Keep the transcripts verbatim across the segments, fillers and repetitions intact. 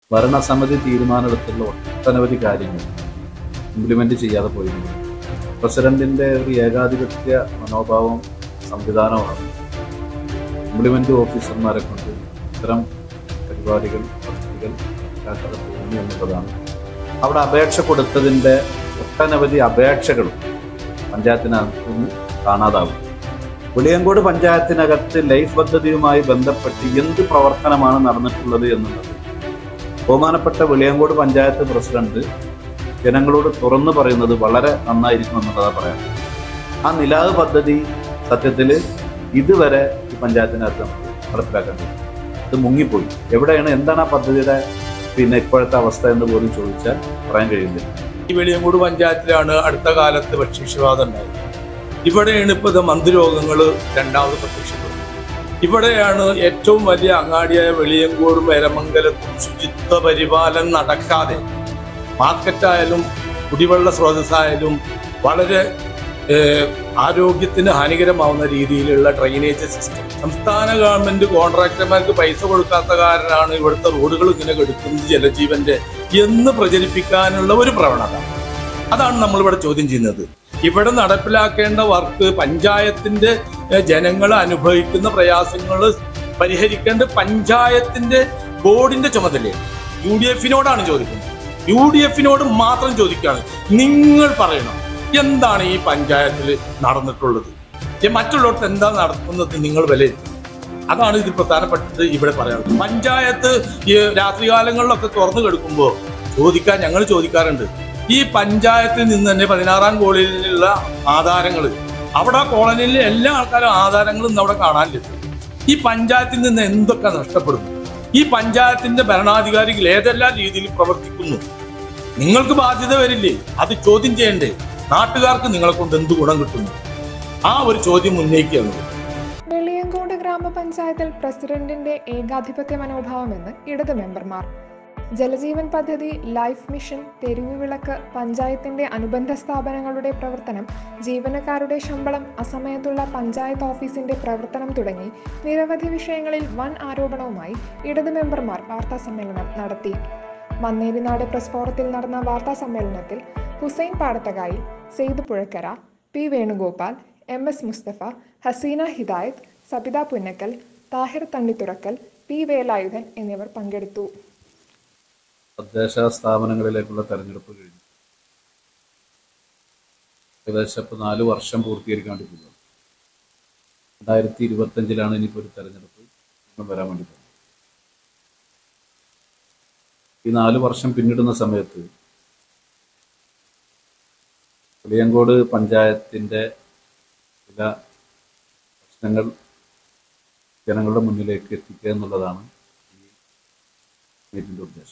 ഭരണസമിതി തീരുമാനമെടുത്തുള്ള ഒട്ടനവധി കാര്യങ്ങൾ ഇംപ്ലിമെന്റ് ചെയ്യാതെ പോയിരുന്നു. പ്രസിഡന്റിന്റെ ഒരു ഏകാധിപത്യ മനോഭാവം സംവിധാനമാണ് ഇംപ്ലിമെന്റ് ഓഫീസർമാരെ കൊണ്ട് ഇത്തരം പരിപാടികൾ പദ്ധതികൾ ഉണ്ടാക്കാതെ പോകുന്നു എന്നുള്ളതാണ്. അവിടെ അപേക്ഷ കൊടുത്തതിൻ്റെ ഒട്ടനവധി അപേക്ഷകളും പഞ്ചായത്തിനകത്ത് നിന്ന് കാണാതാവും. വെളിയങ്കോട് പഞ്ചായത്തിനകത്ത് ലൈഫ് പദ്ധതിയുമായി ബന്ധപ്പെട്ട് എന്ത് പ്രവർത്തനമാണ് നടന്നിട്ടുള്ളത് എന്നുള്ളത് ബഹുമാനപ്പെട്ട വെളിയങ്കോട് പഞ്ചായത്ത് പ്രസിഡന്റ് ജനങ്ങളോട് തുറന്നു പറയുന്നത് വളരെ നന്നായിരിക്കും എന്നുള്ളതാണ് പറയാം. ആ നിലാവ് പദ്ധതി സത്യത്തിൽ ഇതുവരെ ഈ പഞ്ചായത്തിനകത്ത് നമുക്ക് നടപ്പിലാക്കാൻ കഴിയും. ഇത് മുങ്ങിപ്പോയി. എവിടെയാണ്, എന്താണ് ആ പദ്ധതിയുടെ പിന്നെ ഇപ്പോഴത്തെ അവസ്ഥ എന്ന് പോലും ചോദിച്ചാൽ പറയാൻ കഴിയുന്നില്ല. ഈ വെളിയങ്കോട് പഞ്ചായത്തിലാണ് അടുത്ത കാലത്ത് ഭക്ഷ്യവിഷബാധ ഉണ്ടായത്. ഇവിടെയാണ് ഇപ്പോൾ ഇത് മന്ത്രിരോഗങ്ങൾ രണ്ടാമത് പ്രത്യക്ഷപ്പെടുന്നത്. ഇവിടെയാണ് ഏറ്റവും വലിയ അങ്ങാടിയായ വെളിയങ്കോടും എരമംഗലത്തും ശുചിത്വ പരിപാലനം നടക്കാതെ മാർക്കറ്റായാലും കുടിവെള്ള സ്രോതസ്സായാലും വളരെ ആരോഗ്യത്തിന് ഹാനികരമാവുന്ന രീതിയിലുള്ള ഡ്രെയിനേജ് സിസ്റ്റം. സംസ്ഥാന ഗവൺമെന്റ് കോൺട്രാക്ടർമാർക്ക് പൈസ കൊടുക്കാത്ത കാരണമാണ് ഇവിടുത്തെ റോഡുകൾ ഇങ്ങനെ കെടുക്കുന്നത് ജലജീവന്റെ എന്ന് പ്രചരിപ്പിക്കാനുള്ള ഒരു പ്രവണത. അതാണ് നമ്മളിവിടെ ചോദ്യം ചെയ്യുന്നത്. ഇവിടെ നടപ്പിലാക്കേണ്ട വർക്ക് പഞ്ചായത്തിന്റെ ജനങ്ങൾ അനുഭവിക്കുന്ന പ്രയാസങ്ങൾ പരിഹരിക്കേണ്ട പഞ്ചായത്തിന്റെ ബോർഡിന്റെ ചുമതലയാണ്. യു ഡി എഫിനോടാണ് ചോദിക്കുന്നത്. യു ഡി എഫിനോട് മാത്രം ചോദിക്കുകയാണ്. നിങ്ങൾ പറയണം എന്താണ് ഈ പഞ്ചായത്തിൽ നടന്നിട്ടുള്ളത്, മറ്റുള്ളവർക്ക് എന്താ നടക്കുന്നത് നിങ്ങൾ വിലയിരുത്തും. അതാണ് ഇത് പ്രധാനപ്പെട്ടത് ഇവിടെ പറയാനുള്ളത്. പഞ്ചായത്ത് ഈ രാത്രികാലങ്ങളിലൊക്കെ തുറന്നു കിടക്കുമ്പോൾ ചോദിക്കാൻ ഞങ്ങൾ ചോദിക്കാറുണ്ട്. ഈ പഞ്ചായത്തിൽ നിന്ന് തന്നെ പതിനാറാം കോളനിയിലുള്ള ആധാരങ്ങൾ, അവിടെ കോളനിയിലെ എല്ലാ ആൾക്കാരും ആധാരങ്ങളും ഇന്ന് അവിടെ കാണാനില്ല. ഈ പഞ്ചായത്തിൽ നിന്ന് എന്തൊക്കെ നഷ്ടപ്പെടുന്നു? ഈ പഞ്ചായത്തിന്റെ ഭരണാധികാരികൾ ഏതെല്ലാം രീതിയിൽ പ്രവർത്തിക്കുന്നു? നിങ്ങൾക്ക് ബാധ്യത വരില്ലേ? അത് ചോദ്യം ചെയ്യണ്ടേ? നാട്ടുകാർക്ക് നിങ്ങളെ കൊണ്ട് എന്ത് ഗുണം കിട്ടുന്നു? ആ ഒരു ചോദ്യം ഉന്നയിക്കുകയാണ്. വെളിയങ്കോട് ഗ്രാമപഞ്ചായത്തിൽ പ്രസിഡന്റിന്റെ ഏകാധിപത്യ മനോഭാവമെന്ന് ഇടത് മെമ്പർമാർ. ജലജീവൻ പദ്ധതി, ലൈഫ് മിഷൻ, തെരുവ് വിളക്ക്, പഞ്ചായത്തിന്റെ അനുബന്ധ സ്ഥാപനങ്ങളുടെ പ്രവർത്തനം, ജീവനക്കാരുടെ ശമ്പളം, അസമയത്തുള്ള പഞ്ചായത്ത് ഓഫീസിന്റെ പ്രവർത്തനം തുടങ്ങി നിരവധി വിഷയങ്ങളിൽ വൻ ആരോപണവുമായി ഇടത് മെമ്പർമാർ വാർത്താസമ്മേളനം നടത്തി. മന്നേരിനാട് പ്രസ് ഫോറത്തിൽ നടന്ന വാർത്താ സമ്മേളനത്തിൽ Hussain Padathakayil, Sayed Puzhakkara, P Venugopal, M S Mustafa, Haseena Hidayath, Sabitha Punnakkal, Thahir Thannithurakkal, P Velayudhan എന്നിവർ പങ്കെടുത്തു. തദ്ദേശ സ്ഥാപനങ്ങളിലേക്കുള്ള തെരഞ്ഞെടുപ്പ് കഴിഞ്ഞു. ഏകദേശം ഇപ്പോൾ നാല് വർഷം പൂർത്തീകരിക്കാൻ വേണ്ടി പോകുന്നത്. രണ്ടായിരത്തി ഇരുപത്തഞ്ചിലാണ് ഇനിയിപ്പോൾ ഒരു തെരഞ്ഞെടുപ്പ് വരാൻ വേണ്ടി പോകുന്നത്. ഈ നാല് വർഷം പിന്നിടുന്ന സമയത്ത് വെളിയങ്കോട് പഞ്ചായത്തിൻ്റെ ചില പ്രശ്നങ്ങൾ ജനങ്ങളുടെ മുന്നിലേക്ക് എത്തിക്കുക എന്നുള്ളതാണ് ഈ മീറ്റിൻ്റെ ഉദ്ദേശം.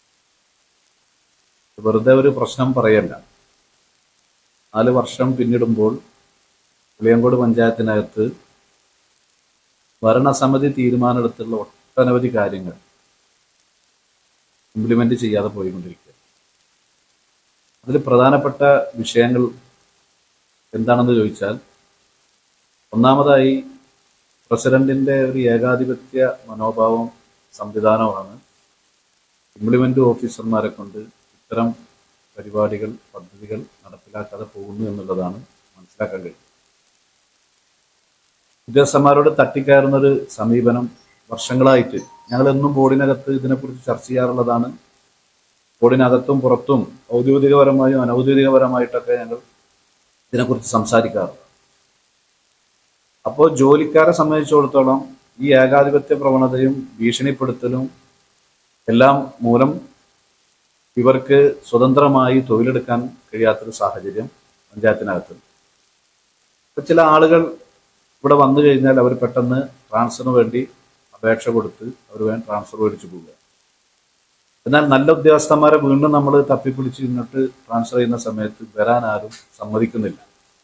വെറുതെ ഒരു പ്രശ്നം പറയല്ല. നാല് വർഷം പിന്നിടുമ്പോൾ വെളിയങ്കോട് പഞ്ചായത്തിനകത്ത് ഭരണസമിതി തീരുമാനമെടുത്തുള്ള ഒട്ടനവധി കാര്യങ്ങൾ ഇംപ്ലിമെന്റ് ചെയ്യാതെ പോയിക്കൊണ്ടിരിക്കുക. അതിൽ പ്രധാനപ്പെട്ട വിഷയങ്ങൾ എന്താണെന്ന് ചോദിച്ചാൽ, ഒന്നാമതായി പ്രസിഡന്റിന്റെ ഒരു ഏകാധിപത്യ മനോഭാവം സംവിധാനമാണ് ഇംപ്ലിമെന്റ് ഓഫീസർമാരെ കൊണ്ട് ഇത്തരം പരിപാടികൾ പദ്ധതികൾ നടപ്പിലാക്കാതെ പോകുന്നു എന്നുള്ളതാണ് മനസ്സിലാക്കാൻ കഴിയുന്നത്. ഉദ്യോഗസ്ഥന്മാരോട് തട്ടിക്കയറുന്നൊരു സമീപനം വർഷങ്ങളായിട്ട് ഞങ്ങളെന്നും ബോർഡിനകത്ത് ഇതിനെക്കുറിച്ച് ചർച്ച ചെയ്യാറുള്ളതാണ്. ബോർഡിനകത്തും പുറത്തും ഔദ്യോഗികപരമായും അനൗദ്യോഗികപരമായിട്ടൊക്കെ ഞങ്ങൾ ഇതിനെക്കുറിച്ച് സംസാരിക്കാറുണ്ട്. അപ്പോൾ ജോലിക്കാരെ സംബന്ധിച്ചിടത്തോളം ഈ ഏകാധിപത്യ പ്രവണതയും ഭീഷണിപ്പെടുത്തലും എല്ലാം മൂലം ഇവർക്ക് സ്വതന്ത്രമായി തൊഴിലെടുക്കാൻ കഴിയാത്തൊരു സാഹചര്യം പഞ്ചായത്തിനകത്തുണ്ട്. ഇപ്പം ചില ആളുകൾ ഇവിടെ വന്നു കഴിഞ്ഞാൽ അവർ പെട്ടെന്ന് ട്രാൻസ്ഫറിന് വേണ്ടി അപേക്ഷ കൊടുത്ത് അവർ വേണം ട്രാൻസ്ഫർ മേടിച്ചു പോവുക. എന്നാൽ നല്ല ഉദ്യോഗസ്ഥന്മാരെ വീണ്ടും നമ്മൾ തപ്പിപ്പിടിച്ച് ഇങ്ങോട്ട് ട്രാൻസ്ഫർ ചെയ്യുന്ന സമയത്ത് വരാൻ ആരും സമ്മതിക്കുന്നില്ല.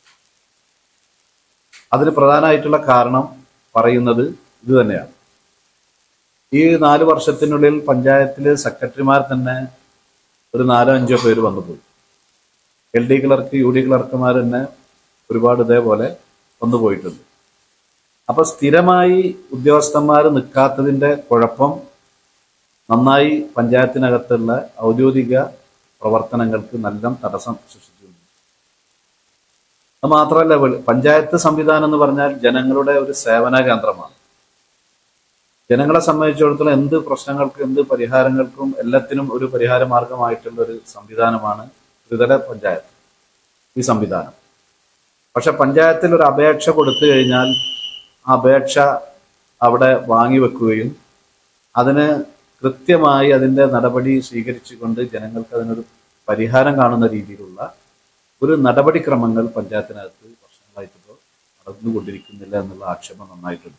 അതിന് പ്രധാനമായിട്ടുള്ള കാരണം പറയുന്നത് ഇത് തന്നെയാണ്. ഈ നാല് വർഷത്തിനുള്ളിൽ പഞ്ചായത്തിലെ സെക്രട്ടറിമാർ തന്നെ ഒരു നാലോ അഞ്ചോ പേര് വന്നുപോയി. L D clerk, U D ക്ലർക്കുമാർ തന്നെ ഒരുപാട് ഇതേപോലെ വന്നുപോയിട്ടുണ്ട്. അപ്പൊ സ്ഥിരമായി ഉദ്യോഗസ്ഥന്മാർ നിൽക്കാത്തതിന്റെ കുഴപ്പം നന്നായി പഞ്ചായത്തിനകത്തുള്ള ഔദ്യോഗിക പ്രവർത്തനങ്ങൾക്ക് നല്ല തടസ്സം സൃഷ്ടിച്ചിട്ടുണ്ട്. അത് മാത്രമല്ല, പഞ്ചായത്ത് സംവിധാനം എന്ന് പറഞ്ഞാൽ ജനങ്ങളുടെ ഒരു സേവന കേന്ദ്രമാണ്. ജനങ്ങളെ സംബന്ധിച്ചിടത്തോളം എന്ത് പ്രശ്നങ്ങൾക്കും എന്ത് പരിഹാരങ്ങൾക്കും എല്ലാത്തിനും ഒരു പരിഹാര മാർഗമായിട്ടുള്ള ഒരു സംവിധാനമാണ് ത്രിതല പഞ്ചായത്ത് ഈ സംവിധാനം. പക്ഷെ പഞ്ചായത്തിൽ ഒരു അപേക്ഷ കൊടുത്തു കഴിഞ്ഞാൽ ആ അപേക്ഷ അവിടെ വാങ്ങിവെക്കുകയും അതിന് കൃത്യമായി അതിൻ്റെ നടപടി സ്വീകരിച്ചുകൊണ്ട് ജനങ്ങൾക്ക് അതിനൊരു പരിഹാരം കാണുന്ന രീതിയിലുള്ള ഒരു നടപടിക്രമങ്ങൾ പഞ്ചായത്തിനകത്ത് വർഷങ്ങളായിട്ടിപ്പോൾ നടന്നുകൊണ്ടിരിക്കുന്നില്ല എന്നുള്ള ആക്ഷേപം നന്നായിട്ടുണ്ട്.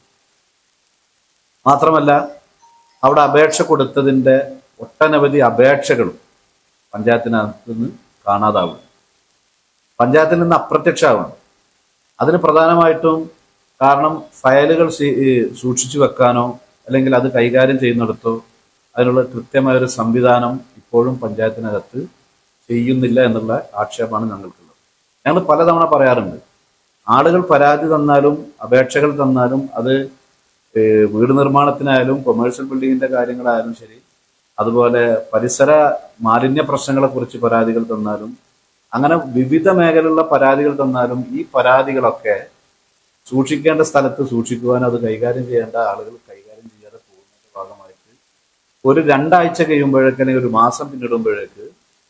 മാത്രമല്ല, അവിടെ അപേക്ഷ കൊടുത്തതിൻ്റെ ഒട്ടനവധി അപേക്ഷകളും പഞ്ചായത്തിനകത്ത് നിന്ന് കാണാതാവും, പഞ്ചായത്തിൽ നിന്ന് അപ്രത്യക്ഷമാവണം. അതിന് പ്രധാനമായിട്ടും കാരണം ഫയലുകൾ സൂക്ഷിച്ചു വെക്കാനോ അല്ലെങ്കിൽ അത് കൈകാര്യം ചെയ്യുന്നിടത്തോ അതിനുള്ള കൃത്യമായൊരു സംവിധാനം ഇപ്പോഴും പഞ്ചായത്തിനകത്ത് ചെയ്യുന്നില്ല എന്നുള്ള ആക്ഷേപമാണ് ഞങ്ങൾക്കുള്ളത്. ഞങ്ങൾ പലതവണ പറയാറുണ്ട്, ആളുകൾ പരാതി തന്നാലും അപേക്ഷകൾ തന്നാലും അത് വീട് നിർമ്മാണത്തിനായാലും കൊമേഴ്സ്യൽ ബിൽഡിങ്ങിന്റെ കാര്യങ്ങളായാലും ശരി, അതുപോലെ പരിസര മാലിന്യ പ്രശ്നങ്ങളെ കുറിച്ച് പരാതികൾ തന്നാലും, അങ്ങനെ വിവിധ മേഖലയിലുള്ള പരാതികൾ തന്നാലും ഈ പരാതികളൊക്കെ സൂക്ഷിക്കേണ്ട സ്ഥലത്ത് സൂക്ഷിക്കുവാൻ അത് കൈകാര്യം ചെയ്യേണ്ട ആളുകൾ കൈകാര്യം ചെയ്യാതെ പോകുന്നതിന്റെ ഭാഗമായിട്ട് ഒരു രണ്ടാഴ്ച കഴിയുമ്പോഴേക്ക് അല്ലെങ്കിൽ ഒരു മാസം പിന്നിടുമ്പോഴേക്ക്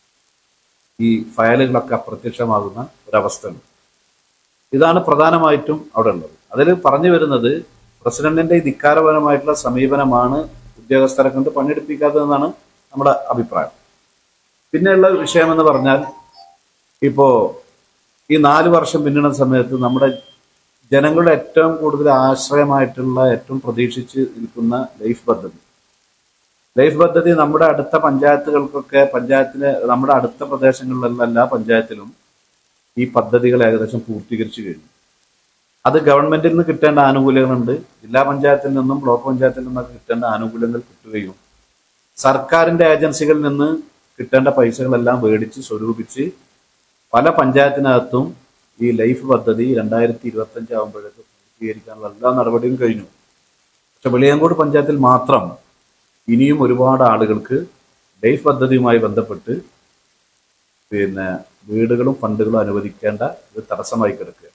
ഈ ഫയലുകളൊക്കെ അപ്രത്യക്ഷമാകുന്ന ഒരവസ്ഥയുണ്ട്. ഇതാണ് പ്രധാനമായിട്ടും അവിടെ ഉള്ളത്. അതിൽ പറഞ്ഞു വരുന്നത് പ്രസിഡന്റിന്റെ ഈ ധിക്കാരപരമായിട്ടുള്ള സമീപനമാണ് ഉദ്യോഗസ്ഥരെ കൊണ്ട് പണിയെടുപ്പിക്കാത്തതെന്നാണ് നമ്മുടെ അഭിപ്രായം. പിന്നെയുള്ള വിഷയം എന്ന് പറഞ്ഞാൽ, ഇപ്പോ ഈ നാല് വർഷം പിന്നിടുന്ന സമയത്ത് നമ്മുടെ ജനങ്ങളുടെ ഏറ്റവും കൂടുതൽ ആശ്രയമായിട്ടുള്ള ഏറ്റവും പ്രതീക്ഷിച്ച് നിൽക്കുന്ന ലൈഫ് പദ്ധതി ലൈഫ് പദ്ധതി നമ്മുടെ അടുത്ത പഞ്ചായത്തുകൾക്കൊക്കെ പഞ്ചായത്തിന് നമ്മുടെ അടുത്ത പ്രദേശങ്ങളിലുള്ള എല്ലാ പഞ്ചായത്തിലും ഈ പദ്ധതികൾ ഏകദേശം പൂർത്തീകരിച്ചു കഴിഞ്ഞു. അത് ഗവൺമെന്റിൽ നിന്ന് കിട്ടേണ്ട ആനുകൂല്യങ്ങളുണ്ട്, ജില്ലാ പഞ്ചായത്തിൽ നിന്നും ബ്ലോക്ക് പഞ്ചായത്തിൽ നിന്നൊക്കെ കിട്ടേണ്ട ആനുകൂല്യങ്ങൾ കിട്ടുകയും സർക്കാരിന്റെ ഏജൻസികളിൽ നിന്ന് കിട്ടേണ്ട പൈസകളെല്ലാം മേടിച്ച് സ്വരൂപിച്ച് പല പഞ്ചായത്തിനകത്തും ഈ ലൈഫ് പദ്ധതി രണ്ടായിരത്തി ഇരുപത്തി അഞ്ച് ആകുമ്പോഴേക്ക് പൂർത്തീകരിക്കാനുള്ള എല്ലാ നടപടിയും കഴിഞ്ഞു. പക്ഷെ വെളിയങ്കോട് പഞ്ചായത്തിൽ മാത്രം ഇനിയും ഒരുപാട് ആളുകൾക്ക് ലൈഫ് പദ്ധതിയുമായി ബന്ധപ്പെട്ട് പിന്നെ വീടുകളും ഫണ്ടുകളും അനുവദിക്കേണ്ട ഒരു തടസ്സമായി കിടക്കുക.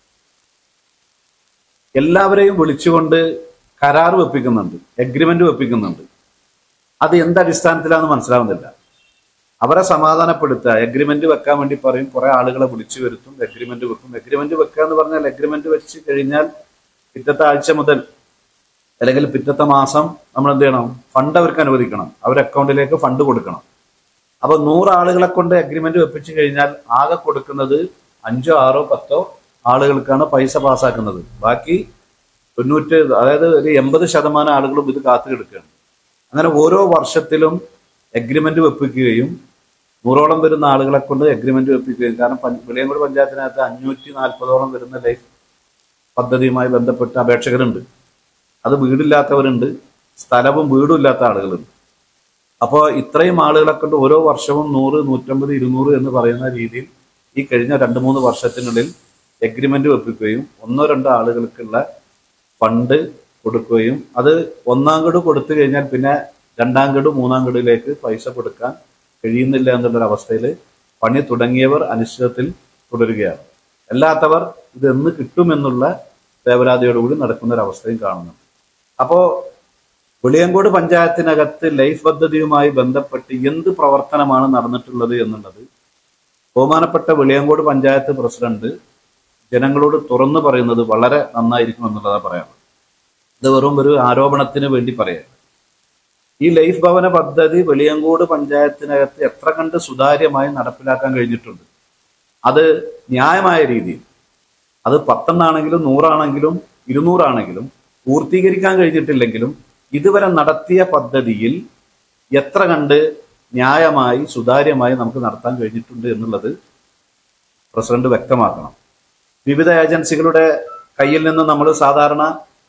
എല്ലാവരെയും വിളിച്ചുകൊണ്ട് കരാർ വെപ്പിക്കുന്നുണ്ട്, എഗ്രിമെന്റ് വെപ്പിക്കുന്നുണ്ട്. അത് എന്തടിസ്ഥാനത്തിലാണെന്ന് മനസ്സിലാവുന്നില്ല. അവരെ സമാധാനപ്പെടുത്തുക, എഗ്രിമെന്റ് വെക്കാൻ വേണ്ടി പറയും, കുറെ ആളുകളെ വിളിച്ചു വരുത്തും, എഗ്രിമെന്റ് വെക്കും. എഗ്രിമെന്റ് വെക്കുക എന്ന് പറഞ്ഞാൽ എഗ്രിമെന്റ് വെച്ച് കഴിഞ്ഞാൽ പിറ്റത്തെ ആഴ്ച മുതൽ അല്ലെങ്കിൽ പിറ്റത്തെ മാസം നമ്മൾ എന്ത് ചെയ്യണം, ഫണ്ട് അവർക്ക് അനുവദിക്കണം, അവരുടെ അക്കൗണ്ടിലേക്ക് ഫണ്ട് കൊടുക്കണം. അപ്പൊ നൂറ് ആളുകളെ കൊണ്ട് എഗ്രിമെന്റ് വെപ്പിച്ചു കഴിഞ്ഞാൽ ആകെ കൊടുക്കുന്നത് അഞ്ചോ ആറോ പത്തോ ആളുകൾക്കാണ് പൈസ പാസ്സാക്കുന്നത്. ബാക്കി തൊണ്ണൂറ്റ് അതായത് ഒരു എൺപത് ശതമാനം ആളുകളും ഇത് കാത്തു കിടക്കുകയാണ്. അങ്ങനെ ഓരോ വർഷത്തിലും എഗ്രിമെന്റ് വെപ്പിക്കുകയും നൂറോളം വരുന്ന ആളുകളെ കൊണ്ട് എഗ്രിമെന്റ് വെപ്പിക്കുകയും, കാരണം വെളിയങ്കോട് പഞ്ചായത്തിനകത്ത് അഞ്ഞൂറ്റി നാൽപ്പതോളം വരുന്ന ലൈഫ് പദ്ധതിയുമായി ബന്ധപ്പെട്ട അപേക്ഷകരുണ്ട്. അത് വീടില്ലാത്തവരുണ്ട്, സ്ഥലവും വീടും ഇല്ലാത്ത ആളുകളുണ്ട്. അപ്പോൾ ഇത്രയും ആളുകളെ കൊണ്ട് ഓരോ വർഷവും നൂറ് നൂറ്റമ്പത് ഇരുന്നൂറ് എന്ന് പറയുന്ന രീതിയിൽ ഈ കഴിഞ്ഞ രണ്ട് മൂന്ന് വർഷത്തിനുള്ളിൽ എഗ്രിമെന്റ് വെപ്പിക്കുകയും ഒന്നോ രണ്ടോ ആളുകൾക്കുള്ള ഫണ്ട് കൊടുക്കുകയും അത് ഒന്നാം ഗഡു കൊടുത്തു കഴിഞ്ഞാൽ പിന്നെ രണ്ടാം ഗഡു മൂന്നാം ഗഡുവിലേക്ക് പൈസ കൊടുക്കാൻ കഴിയുന്നില്ല എന്നുള്ളൊരവസ്ഥയിൽ പണി തുടങ്ങിയവർ അനിശ്ചിതത്തിൽ തുടരുകയാണ്. അല്ലാത്തവർ ഇത് എന്ന് കിട്ടുമെന്നുള്ള വേവലാതിയോടുകൂടി നടക്കുന്ന ഒരവസ്ഥയും കാണുന്നുണ്ട്. അപ്പോൾ വെളിയങ്കോട് പഞ്ചായത്തിനകത്ത് ലൈഫ് പദ്ധതിയുമായി ബന്ധപ്പെട്ട് എന്ത് പ്രവർത്തനമാണ് നടന്നിട്ടുള്ളത് എന്നുള്ളത് ബഹുമാനപ്പെട്ട വെളിയങ്കോട് പഞ്ചായത്ത് പ്രസിഡന്റ് ജനങ്ങളോട് തുറന്നു പറയുന്നത് വളരെ നന്നായിരിക്കും എന്നുള്ളതാണ് പറയാനുള്ളത്. ഇത് വെറും ഒരു ആരോപണത്തിന് വേണ്ടി പറയാം. ഈ ലൈഫ് ഭവന പദ്ധതി വെളിയങ്കോട് പഞ്ചായത്തിനകത്ത് എത്ര കണ്ട് സുതാര്യമായി നടപ്പിലാക്കാൻ കഴിഞ്ഞിട്ടുണ്ട്. അത് ന്യായമായ രീതിയിൽ, അത് പത്തെണ്ണാണെങ്കിലും നൂറാണെങ്കിലും ഇരുന്നൂറാണെങ്കിലും പൂർത്തീകരിക്കാൻ കഴിഞ്ഞിട്ടില്ലെങ്കിലും ഇതുവരെ നടത്തിയ പദ്ധതിയിൽ എത്ര കണ്ട് ന്യായമായി സുതാര്യമായി നമുക്ക് നടത്താൻ കഴിഞ്ഞിട്ടുണ്ട് എന്നുള്ളത് പ്രസിഡന്റ് വ്യക്തമാക്കണം. വിവിധ ഏജൻസികളുടെ കയ്യിൽ നിന്ന് നമ്മൾ സാധാരണ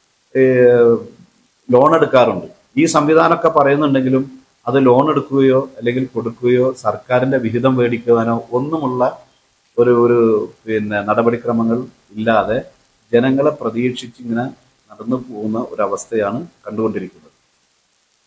ലോൺ എടുക്കാറുണ്ട്. ഈ സംവിധാനമൊക്കെ പറയുന്നുണ്ടെങ്കിലും അത് ലോൺ എടുക്കുകയോ അല്ലെങ്കിൽ കൊടുക്കുകയോ സർക്കാരിന്റെ വിഹിതം മേടിക്കുവാനോ ഒന്നുമുള്ള ഒരു ഒരു പിന്നെ നടപടിക്രമങ്ങൾ ഇല്ലാതെ ജനങ്ങളെ പ്രതീക്ഷിച്ചിങ്ങനെ നടന്നു പോകുന്ന ഒരവസ്ഥയാണ് കണ്ടുകൊണ്ടിരിക്കുന്നത്.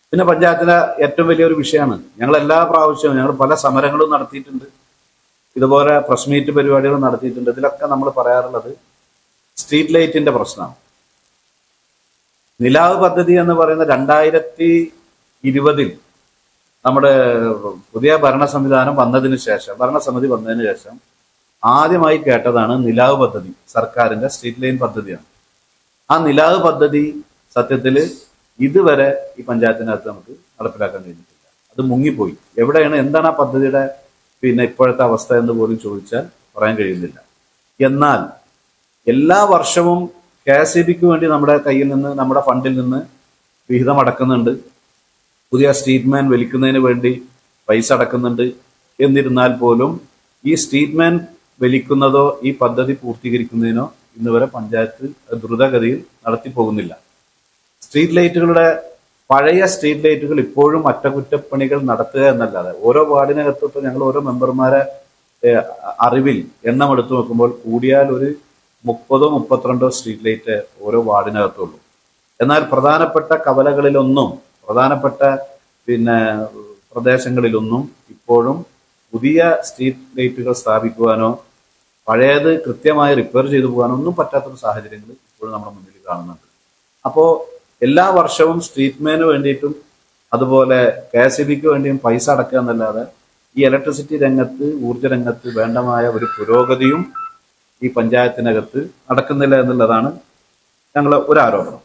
പിന്നെ പഞ്ചായത്തിലെ ഏറ്റവും വലിയൊരു വിഷയമാണ്, ഞങ്ങൾ എല്ലാ പ്രാവശ്യവും ഞങ്ങൾ പല സമരങ്ങളും നടത്തിയിട്ടുണ്ട്, ഇതുപോലെ പ്രസ് മീറ്റ് പരിപാടികൾ നടത്തിയിട്ടുണ്ട്. ഇതിലൊക്കെ നമ്മൾ പറയാറുള്ളത് സ്ട്രീറ്റ് ലൈറ്റിന്റെ പ്രശ്നമാണ്. നിലാവ് പദ്ധതി എന്ന് പറയുന്ന രണ്ടായിരത്തി ഇരുപതിൽ നമ്മുടെ പുതിയ ഭരണ സംവിധാനം വന്നതിന് ശേഷം, ഭരണസമിതി വന്നതിന് ശേഷം ആദ്യമായി കേട്ടതാണ് നിലാവ് പദ്ധതി. സർക്കാരിന്റെ സ്ട്രീറ്റ് ലൈൻ പദ്ധതിയാണ്. ആ നിലാവ് പദ്ധതി സത്യത്തിൽ ഇതുവരെ ഈ പഞ്ചായത്തിനകത്ത് നമുക്ക് നടപ്പിലാക്കാൻ കഴിഞ്ഞിട്ടില്ല. അത് മുങ്ങിപ്പോയി. എവിടെയാണ്, എന്താണ് ആ പദ്ധതിയുടെ പിന്നെ ഇപ്പോഴത്തെ അവസ്ഥ എന്ന് പോലും ചോദിച്ചാൽ പറയാൻ കഴിയുന്നില്ല. എന്നാൽ എല്ലാ വർഷവും കെ എസ് ഇ ബിക്ക് വേണ്ടി നമ്മുടെ കയ്യിൽ നിന്ന്, നമ്മുടെ ഫണ്ടിൽ നിന്ന് വിഹിതം അടക്കുന്നുണ്ട്. പുതിയ സ്ട്രീറ്റ് മാൻ വലിക്കുന്നതിന് വേണ്ടി പൈസ അടക്കുന്നുണ്ട്. എന്നിരുന്നാൽ പോലും ഈ സ്ട്രീറ്റ് മാൻ വലിക്കുന്നതോ ഈ പദ്ധതി പൂർത്തീകരിക്കുന്നതിനോ ഇന്ന് വരെ പഞ്ചായത്ത് ദ്രുതഗതിയിൽ നടത്തി പോകുന്നില്ല. സ്ട്രീറ്റ് ലൈറ്റുകളുടെ പഴയ സ്ട്രീറ്റ് ലൈറ്റുകൾ ഇപ്പോഴും അറ്റകുറ്റപ്പണികൾ നടത്തുക എന്നല്ലാതെ ഓരോ വാർഡിനകത്ത് ഇപ്പോൾ ഞങ്ങൾ ഓരോ മെമ്പർമാരെ അറിവിൽ എണ്ണം എടുത്തു നോക്കുമ്പോൾ കൂടിയാൽ ഒരു മുപ്പതോ മുപ്പത്തിരണ്ടോ സ്ട്രീറ്റ് ലൈറ്റ് ഓരോ വാർഡിനകത്തുള്ളൂ. എന്നാൽ പ്രധാനപ്പെട്ട കവലകളിലൊന്നും, പ്രധാനപ്പെട്ട പിന്നെ പ്രദേശങ്ങളിലൊന്നും ഇപ്പോഴും പുതിയ സ്ട്രീറ്റ് ലൈറ്റുകൾ സ്ഥാപിക്കുവാനോ പഴയത് കൃത്യമായി റിപ്പയർ ചെയ്തു പോകാനോ ഒന്നും പറ്റാത്തൊരു സാഹചര്യങ്ങൾ ഇപ്പോഴും നമ്മുടെ മുന്നിൽ കാണുന്നുണ്ട്. അപ്പോൾ എല്ലാ വർഷവും സ്ട്രീറ്റ് മാന് വേണ്ടിയിട്ടും അതുപോലെ കെ എസ് ഇ ബിക്ക് വേണ്ടിയും പൈസ അടക്കുക എന്നല്ലാതെ ഈ ഇലക്ട്രിസിറ്റി രംഗത്ത്, ഊർജ്ജ രംഗത്ത് വേണ്ടമായ ഒരു പുരോഗതിയും ഈ പഞ്ചായത്തിനകത്ത് നടക്കുന്നില്ല എന്നുള്ളതാണ് ഞങ്ങൾ ഒരു ആരോപണം.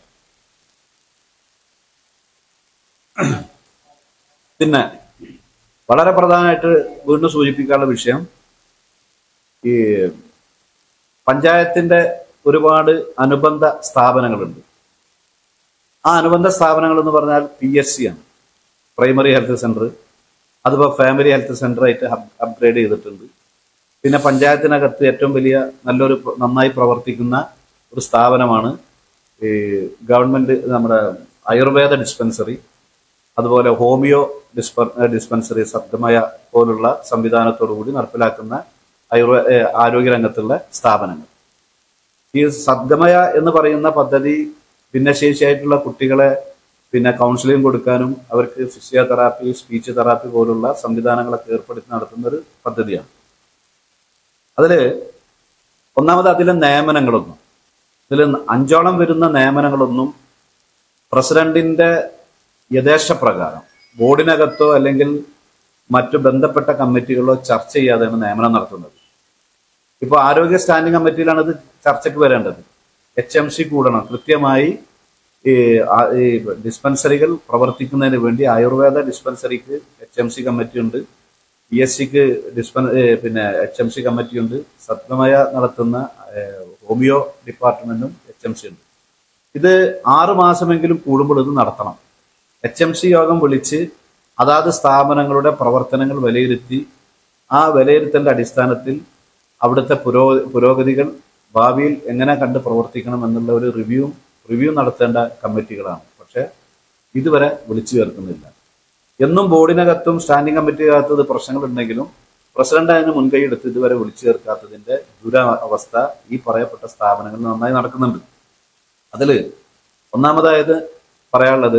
പിന്നെ വളരെ പ്രധാനമായിട്ട് വീണ്ടും സൂചിപ്പിക്കാനുള്ള വിഷയം, ഈ പഞ്ചായത്തിന്റെ ഒരുപാട് അനുബന്ധ സ്ഥാപനങ്ങളുണ്ട്. ആ അനുബന്ധ സ്ഥാപനങ്ങൾ എന്ന് പറഞ്ഞാൽ പി എസ് സി ആണ്, പ്രൈമറി ഹെൽത്ത് സെന്റർ. അതിപ്പോൾ ഫാമിലി ഹെൽത്ത് സെന്റർ ആയിട്ട് അപ്ഗ്രേഡ് ചെയ്തിട്ടുണ്ട്. പിന്നെ പഞ്ചായത്തിനകത്ത് ഏറ്റവും വലിയ നല്ലൊരു നന്നായി പ്രവർത്തിക്കുന്ന ഒരു സ്ഥാപനമാണ് ഈ ഗവൺമെന്റ് നമ്മുടെ ആയുർവേദ ഡിസ്പെൻസറി, അതുപോലെ ഹോമിയോ ഡിസ്പ ഡിസ്പെൻസറി സബ്ദമയ പോലുള്ള സംവിധാനത്തോടു കൂടി നടപ്പിലാക്കുന്ന ആയുർവേ ആരോഗ്യരംഗത്തുള്ള സ്ഥാപനങ്ങൾ. ഈ സദ്ഗമയ എന്ന് പറയുന്ന പദ്ധതി ഭിന്നശേഷിയായിട്ടുള്ള കുട്ടികളെ പിന്നെ കൗൺസിലിംഗ് കൊടുക്കാനും അവർക്ക് ഫിസിയോതെറാപ്പി, സ്പീച്ച് തെറാപ്പി പോലുള്ള സംവിധാനങ്ങളൊക്കെ ഏർപ്പെടുത്തി നടത്തുന്ന ഒരു പദ്ധതിയാണ്. അതില് ഒന്നാമത് അതിലെ നിയമനങ്ങളൊന്നും, ഇതിൽ അഞ്ചോളം വരുന്ന നിയമനങ്ങളൊന്നും പ്രസിഡന്റിന്റെ യഥേഷ്ടപ്രകാരം ബോർഡിനകത്തോ അല്ലെങ്കിൽ മറ്റു ബന്ധപ്പെട്ട കമ്മിറ്റികളോ ചർച്ച ചെയ്യാതെയാണ് നിയമനം നടത്തുന്നത്. ഇപ്പോൾ ആരോഗ്യ സ്റ്റാൻഡിംഗ് കമ്മിറ്റിയിലാണ് ഇത് ചർച്ചയ്ക്ക് വരേണ്ടത്. എച്ച് എം സി കൂടണം. കൃത്യമായി ഈ ഡിസ്പെൻസറികൾ പ്രവർത്തിക്കുന്നതിന് വേണ്ടി ആയുർവേദ ഡിസ്പെൻസറിക്ക് എച്ച് എം സി കമ്മിറ്റി ഉണ്ട്, പി എസ് സിക്ക് ഡിസ്പെൻ പിന്നെ എച്ച് എം സി കമ്മിറ്റി ഉണ്ട്, സത്യമയ നടത്തുന്ന ഹോമിയോ ഡിപ്പാർട്ട്മെന്റും എച്ച് എം സി ഉണ്ട്. ഇത് ആറു മാസമെങ്കിലും കൂടുമ്പോൾ ഇത് നടത്തണം. എച്ച് എം സി യോഗം വിളിച്ച് അതാത് സ്ഥാപനങ്ങളുടെ പ്രവർത്തനങ്ങൾ വിലയിരുത്തി ആ വിലയിരുത്തലിന്റെ അടിസ്ഥാനത്തിൽ അവിടുത്തെ പുരോ പുരോഗതികൾ ഭാവിയിൽ എങ്ങനെ കണ്ട് പ്രവർത്തിക്കണം എന്നുള്ള ഒരു റിവ്യൂ റിവ്യൂ നടത്തേണ്ട കമ്മിറ്റികളാണ്. പക്ഷെ ഇതുവരെ വിളിച്ചു ചേർക്കുന്നില്ല. എന്നും ബോർഡിനകത്തും സ്റ്റാൻഡിംഗ് കമ്മിറ്റിക്കകത്ത് ഇത് പ്രശ്നങ്ങളുണ്ടെങ്കിലും പ്രസിഡന്റ് അതിന് മുൻകൈ എടുത്ത് ഇതുവരെ വിളിച്ചു ചേർക്കാത്തതിന്റെ ദുരവസ്ഥ ഈ പറയപ്പെട്ട സ്ഥാപനങ്ങളിൽ നന്നായി നടക്കുന്നുണ്ട്. അതിൽ ഒന്നാമതായത് പറയാനുള്ളത്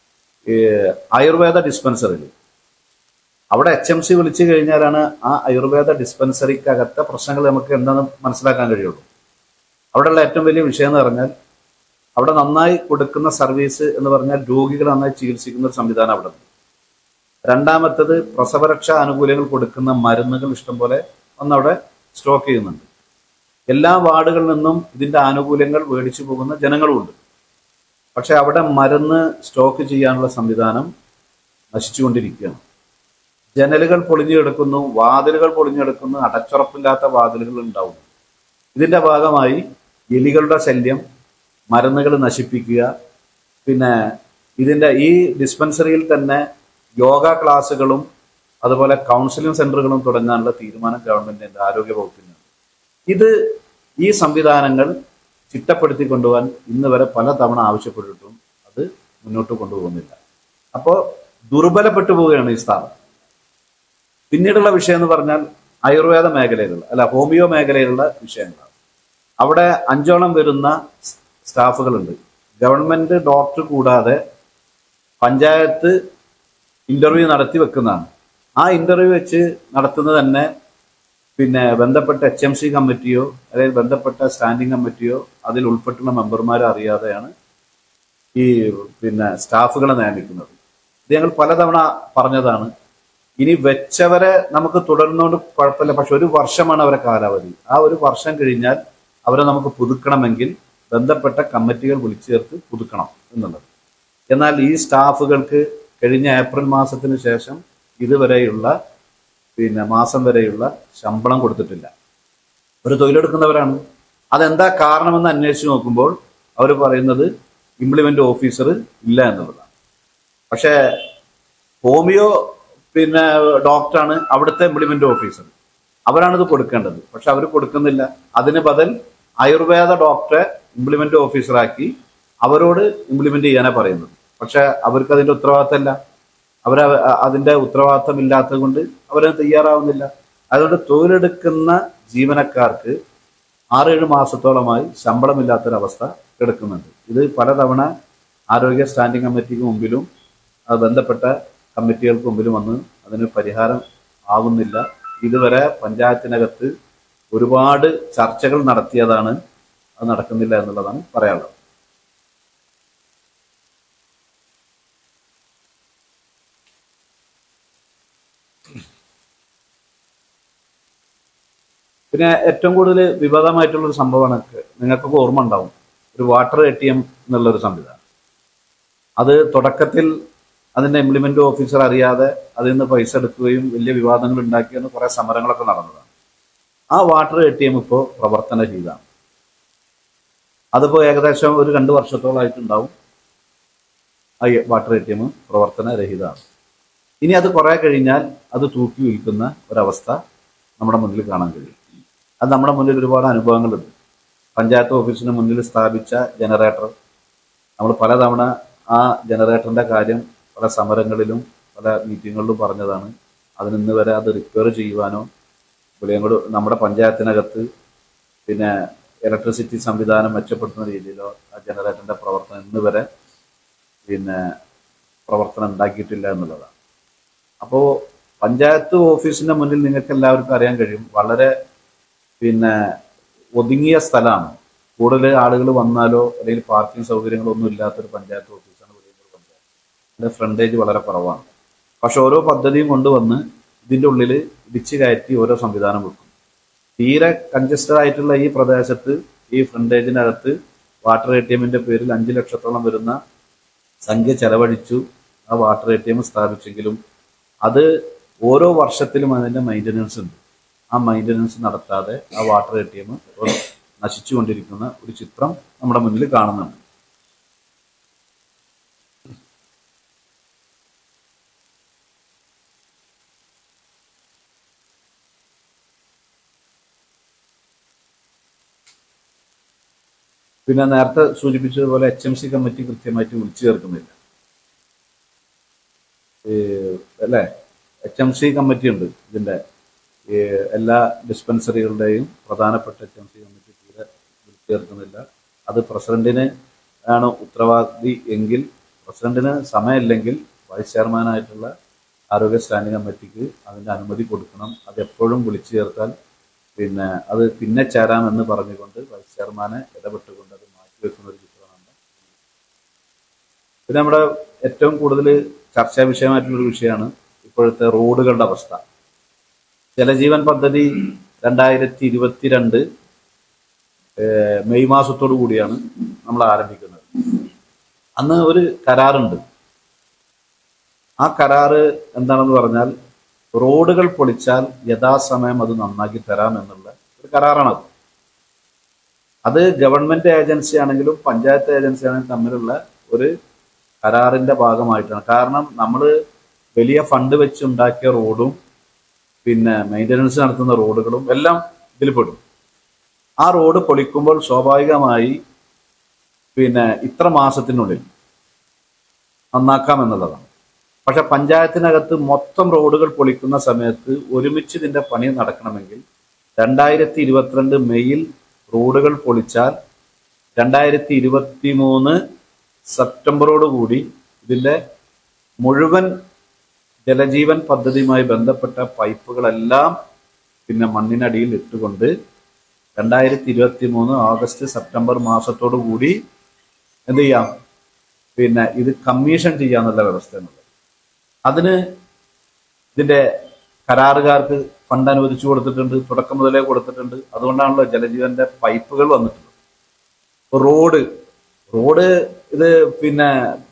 ആയുർവേദ ഡിസ്പെൻസറിൽ അവിടെ എച്ച് എം സി വിളിച്ചു കഴിഞ്ഞാലാണ് ആ ആയുർവേദ ഡിസ്പെൻസറിക്കകത്തെ പ്രശ്നങ്ങൾ നമുക്ക് എന്താണെന്ന് മനസ്സിലാക്കാൻ കഴിയുള്ളൂ. അവിടെയുള്ള ഏറ്റവും വലിയ വിഷയം എന്ന് പറഞ്ഞാൽ അവിടെ നന്നായി കൊടുക്കുന്ന സർവീസ് എന്ന് പറഞ്ഞാൽ രോഗികൾ നന്നായി ചികിത്സിക്കുന്ന ഒരു സംവിധാനം അവിടെ ഉണ്ട്. രണ്ടാമത്തത് പ്രസവരക്ഷാ ആനുകൂല്യങ്ങൾ കൊടുക്കുന്ന മരുന്നുകൾ ഇഷ്ടംപോലെ ഒന്നവിടെ സ്റ്റോക്ക് ചെയ്യുന്നുണ്ട്. എല്ലാ വാർഡുകളിൽ നിന്നും ഇതിന്റെ ആനുകൂല്യങ്ങൾ മേടിച്ചു പോകുന്ന ജനങ്ങളുമുണ്ട്. പക്ഷെ അവിടെ മരുന്ന് സ്റ്റോക്ക് ചെയ്യാനുള്ള സംവിധാനം നശിച്ചുകൊണ്ടിരിക്കുകയാണ്. ജനലുകൾ പൊളിഞ്ഞു കിടക്കുന്നു, വാതിലുകൾ പൊളിഞ്ഞു കിടക്കുന്നു, അടച്ചുറപ്പില്ലാത്ത വാതിലുകൾ ഉണ്ടാവുന്നു. ഇതിന്റെ ഭാഗമായി എലികളുടെ ശല്യം, മരുന്നുകൾ നശിപ്പിക്കുക, പിന്നെ ഇതിന്റെ ഈ ഡിസ്പെൻസറിയിൽ തന്നെ യോഗ ക്ലാസ്സുകളും അതുപോലെ കൗൺസിലിംഗ് സെന്ററുകളും തുടങ്ങാനുള്ള തീരുമാനം ഗവൺമെന്റിന്റെ ആരോഗ്യ വകുപ്പിനാണ്. ഇത് ഈ സംവിധാനങ്ങൾ ചിട്ടപ്പെടുത്തി കൊണ്ടുപോകാൻ ഇന്ന് വരെ പല തവണ ആവശ്യപ്പെട്ടിട്ടും അത് മുന്നോട്ട് കൊണ്ടുപോകുന്നില്ല. അപ്പോൾ ദുർബലപ്പെട്ടു പോവുകയാണ് ഈ സ്ഥാപനം. പിന്നീടുള്ള വിഷയം എന്ന് പറഞ്ഞാൽ ആയുർവേദ മേഖലയിലുള്ള അല്ല ഹോമിയോ മേഖലയിലുള്ള വിഷയങ്ങളാണ്. അവിടെ അഞ്ചോളം വരുന്ന സ്റ്റാഫുകളുണ്ട്. ഗവൺമെന്റ് ഡോക്ടർ കൂടാതെ പഞ്ചായത്ത് ഇന്റർവ്യൂ നടത്തി വെക്കുന്നതാണ്. ആ ഇന്റർവ്യൂ വെച്ച് നടത്തുന്നത് തന്നെ പിന്നെ ബന്ധപ്പെട്ട എച്ച് എം സി കമ്മിറ്റിയോ അല്ലെങ്കിൽ ബന്ധപ്പെട്ട സ്റ്റാൻഡിംഗ് കമ്മിറ്റിയോ അതിൽ ഉൾപ്പെട്ടുള്ള മെമ്പർമാരെ അറിയാതെയാണ് ഈ പിന്നെ സ്റ്റാഫുകളെ നിയമിക്കുന്നത്. ഇത് ഞങ്ങൾ പലതവണ പറഞ്ഞതാണ്. ഇനി വെച്ചവരെ നമുക്ക് തുടർന്നുകൊണ്ട് കുഴപ്പമില്ല, പക്ഷെ ഒരു വർഷമാണ് അവരെ കാലാവധി. ആ ഒരു വർഷം കഴിഞ്ഞാൽ അവരെ നമുക്ക് പുതുക്കണമെങ്കിൽ ബന്ധപ്പെട്ട കമ്മിറ്റികൾ വിളിച്ചു ചേർത്ത് പുതുക്കണം എന്നുള്ളത്. എന്നാൽ ഈ സ്റ്റാഫുകൾക്ക് കഴിഞ്ഞ ഏപ്രിൽ മാസത്തിന് ശേഷം ഇതുവരെയുള്ള പിന്നെ മാസം വരെയുള്ള ശമ്പളം കൊടുത്തിട്ടില്ല. ഒരു തൊഴിലെടുക്കുന്നവരാണ്. അതെന്താ കാരണമെന്ന് അന്വേഷിച്ച് നോക്കുമ്പോൾ അവർ പറയുന്നത് ഇംപ്ലിമെന്റ് ഓഫീസർ ഇല്ല എന്നുള്ളതാണ്. പക്ഷേ ഹോമിയോ പിന്നെ ഡോക്ടറാണ് അവിടുത്തെ ഇംപ്ലിമെന്റ് ഓഫീസർ, അവരാണിത് കൊടുക്കേണ്ടത്. പക്ഷെ അവർ കൊടുക്കുന്നില്ല. അതിന് ബദൽ ആയുർവേദ ഡോക്ടറെ ഇംപ്ലിമെന്റ് ഓഫീസറാക്കി അവരോട് ഇംപ്ലിമെന്റ് ചെയ്യാനാണ് പറയുന്നത്. പക്ഷെ അവർക്ക് അതിന്റെ ഉത്തരവാദിത്തമില്ല. അവർ അതിന്റെ ഉത്തരവാദിത്തം ഇല്ലാത്തത് കൊണ്ട് അവരത് തയ്യാറാവുന്നില്ല. അതുകൊണ്ട് തൊഴിലെടുക്കുന്ന ജീവനക്കാർക്ക് ആറേഴ് മാസത്തോളമായി ശമ്പളമില്ലാത്തൊരവസ്ഥ കിടക്കുന്നുണ്ട്. ഇത് പലതവണ ആരോഗ്യ സ്റ്റാൻഡിംഗ് കമ്മിറ്റിക്ക് മുമ്പിലും അത് ബന്ധപ്പെട്ട കമ്മിറ്റികൾക്ക് മുമ്പിലും വന്ന് അതിന് പരിഹാരം ആവുന്നില്ല. ഇതുവരെ പഞ്ചായത്തിനകത്ത് ഒരുപാട് ചർച്ചകൾ നടത്തിയതാണ്, അത് നടക്കുന്നില്ല എന്നുള്ളതാണ് പറയാനുള്ളത്. പിന്നെ ഏറ്റവും കൂടുതൽ വിവാദമായിട്ടുള്ളൊരു സംഭവമാണ്, നിങ്ങൾക്കൊക്കെ ഓർമ്മ ഉണ്ടാവും, ഒരു വാട്ടർ എ ടി എം എന്നുള്ളൊരു സംവിധാനം. അത് തുടക്കത്തിൽ അതിൻ്റെ ഇംപ്ലിമെന്റ് ഓഫീസർ അറിയാതെ അതിൽ നിന്ന് പൈസ എടുക്കുകയും വലിയ വിവാദങ്ങൾ ഉണ്ടാക്കിയെന്ന് കുറേ സമരങ്ങളൊക്കെ നടന്നതാണ്. ആ വാട്ടർ എ ടി എം ഇപ്പോൾ പ്രവർത്തനരഹിതമാണ്. അതിപ്പോൾ ഏകദേശം ഒരു രണ്ട് വർഷത്തോളമായിട്ടുണ്ടാവും ആ വാട്ടർ എ ടി എം പ്രവർത്തനരഹിതമാണ്. ഇനി അത് കുറേ കഴിഞ്ഞാൽ അത് തൂക്കി വിൽക്കുന്ന ഒരവസ്ഥ നമ്മുടെ മുന്നിൽ കാണാൻ കഴിയും. അത് നമ്മുടെ മുന്നിൽ ഒരുപാട് അനുഭവങ്ങളുണ്ട്. പഞ്ചായത്ത് ഓഫീസിന് മുന്നിൽ സ്ഥാപിച്ച ജനറേറ്റർ, നമ്മൾ പലതവണ ആ ജനറേറ്ററിൻ്റെ കാര്യം പല സമരങ്ങളിലും പല മീറ്റിങ്ങുകളിലും പറഞ്ഞതാണ്. അതിനിന്ന് വരെ അത് റിപ്പയർ ചെയ്യുവാനോ പുളിയങ്കോട് നമ്മുടെ പഞ്ചായത്തിനകത്ത് പിന്നെ ഇലക്ട്രിസിറ്റി സംവിധാനം മെച്ചപ്പെടുത്തുന്ന രീതിയിലോ ആ ജനറേറ്ററിൻ്റെ പ്രവർത്തനം ഇന്ന് വരെ പിന്നെ പ്രവർത്തനം ഉണ്ടാക്കിയിട്ടില്ല എന്നുള്ളതാണ്. അപ്പോൾ പഞ്ചായത്ത് ഓഫീസിൻ്റെ മുന്നിൽ നിങ്ങൾക്ക് എല്ലാവർക്കും അറിയാൻ കഴിയും, വളരെ പിന്നെ ഒതുങ്ങിയ സ്ഥലമാണ്. കൂടുതൽ ആളുകൾ വന്നാലോ അല്ലെങ്കിൽ പാർക്കിംഗ് സൗകര്യങ്ങളോ ഒന്നും ഇല്ലാത്തൊരു പഞ്ചായത്ത് ഓഫീസാണ് പുളിയങ്കോട് പഞ്ചായത്ത്. അതിൻ്റെ ഫ്രണ്ടേജ് വളരെ കുറവാണ്. പക്ഷെ ഓരോ പദ്ധതിയും കൊണ്ടുവന്ന് ഇതിൻ്റെ ഉള്ളിൽ ഇടിച്ചു കയറ്റി ഓരോ സംവിധാനം വെക്കും. തീരെ കൺജസ്റ്റഡ് ആയിട്ടുള്ള ഈ പ്രദേശത്ത് ഈ ഫ്രണ്ടേജിനകത്ത് വാട്ടർ എ ടി എമ്മിൻ്റെ പേരിൽ അഞ്ച് ലക്ഷത്തോളം വരുന്ന സംഖ്യ ചെലവഴിച്ചു ആ വാട്ടർ എ ടി എം സ്ഥാപിച്ചെങ്കിലും അത് ഓരോ വർഷത്തിലും അതിൻ്റെ മെയിൻ്റനൻസ് ഉണ്ട്. ആ മെയിൻ്റനൻസ് നടത്താതെ ആ വാട്ടർ എ ടി എം നശിച്ചുകൊണ്ടിരിക്കുന്ന ഒരു ചിത്രം നമ്മുടെ മുന്നിൽ കാണുന്നുണ്ട്. പിന്നെ നേരത്തെ സൂചിപ്പിച്ചതുപോലെ എച്ച് എം സി കമ്മിറ്റി കൃത്യമായിട്ട് വിളിച്ചു ചേർക്കുന്നില്ല അല്ലേ. എച്ച് എം സി കമ്മിറ്റി ഉണ്ട്, ഇതിൻ്റെ എല്ലാ ഡിസ്പെൻസറികളുടെയും പ്രധാനപ്പെട്ട എച്ച് എം സി കമ്മിറ്റി തീരെ വിളിച്ചു ചേർക്കുന്നില്ല. അത് പ്രസിഡന്റിന് ആണ് ഉത്തരവാദി എങ്കിൽ പ്രസിഡന്റിന് സമയമില്ലെങ്കിൽ വൈസ് ചെയർമാനായിട്ടുള്ള ആരോഗ്യ സ്റ്റാൻഡിംഗ് കമ്മിറ്റിക്ക് അതിൻ്റെ അനുമതി കൊടുക്കണം. അത് എപ്പോഴും വിളിച്ചു ചേർത്താൽ പിന്നെ അത് പിന്നെ ചേരാമെന്ന് പറഞ്ഞുകൊണ്ട് വൈസ് ചെയർമാനെ ഇടപെട്ടുകൊണ്ട് അത് മാറ്റിവെക്കുന്ന ഒരു ചിത്രമാണ്. പിന്നെ നമ്മുടെ ഏറ്റവും കൂടുതൽ ചർച്ചാ വിഷയമായിട്ടുള്ളൊരു വിഷയമാണ് ഇപ്പോഴത്തെ റോഡുകളുടെ അവസ്ഥ. ജലജീവൻ പദ്ധതി രണ്ടായിരത്തി ഇരുപത്തിരണ്ട് മെയ് മാസത്തോടു കൂടിയാണ് നമ്മൾ ആരംഭിക്കുന്നത്. അന്ന് ഒരു കരാറുണ്ട്. ആ കരാറ് എന്താണെന്ന് പറഞ്ഞാൽ റോഡുകൾ പൊളിച്ചാൽ യഥാസമയം അത് നന്നാക്കി തരാം എന്നുള്ള ഒരു കരാറാണത്. അത് ഗവൺമെന്റ് ഏജൻസി ആണെങ്കിലും പഞ്ചായത്ത് ഏജൻസി ആണെങ്കിലും തമ്മിലുള്ള ഒരു കരാറിന്റെ ഭാഗമായിട്ടാണ്. കാരണം നമ്മൾ വലിയ ഫണ്ട് വെച്ച് ഉണ്ടാക്കിയ റോഡും പിന്നെ മെയിൻ്റനൻസ് നടത്തുന്ന റോഡുകളും എല്ലാം ഇതിൽ പെടും. ആ റോഡ് പൊളിക്കുമ്പോൾ സ്വാഭാവികമായി പിന്നെ ഇത്ര മാസത്തിനുള്ളിൽ നന്നാക്കാം എന്നുള്ളതാണ്. പക്ഷെ പഞ്ചായത്തിനകത്ത് മൊത്തം റോഡുകൾ പൊളിക്കുന്ന സമയത്ത് ഒരുമിച്ച് ഇതിന്റെ പണി നടക്കണമെങ്കിൽ രണ്ടായിരത്തി ഇരുപത്തിരണ്ട് മെയ്യിൽ റോഡുകൾ പൊളിച്ചാൽ രണ്ടായിരത്തി ഇരുപത്തി മൂന്ന് സെപ്റ്റംബറോടുകൂടി ഇതിന്റെ മുഴുവൻ ജലജീവൻ പദ്ധതിയുമായി ബന്ധപ്പെട്ട പൈപ്പുകളെല്ലാം പിന്നെ മണ്ണിനടിയിൽ ഇട്ടുകൊണ്ട് രണ്ടായിരത്തി ഇരുപത്തി മൂന്ന് ഓഗസ്റ്റ് സെപ്റ്റംബർ മാസത്തോടു കൂടി എന്ത് ചെയ്യാം, പിന്നെ ഇത് കമ്മീഷൻ ചെയ്യാന്നുള്ള വ്യവസ്ഥയാണുള്ളത്. അതിന് ഇതിന്റെ കരാറുകാർക്ക് ഫണ്ട് അനുവദിച്ചു കൊടുത്തിട്ടുണ്ട്, തുടക്കം മുതലേ കൊടുത്തിട്ടുണ്ട്. അതുകൊണ്ടാണല്ലോ ജലജീവന്റെ പൈപ്പുകൾ വന്നിട്ടുള്ളത്. റോഡ് റോഡ് ഇത് പിന്നെ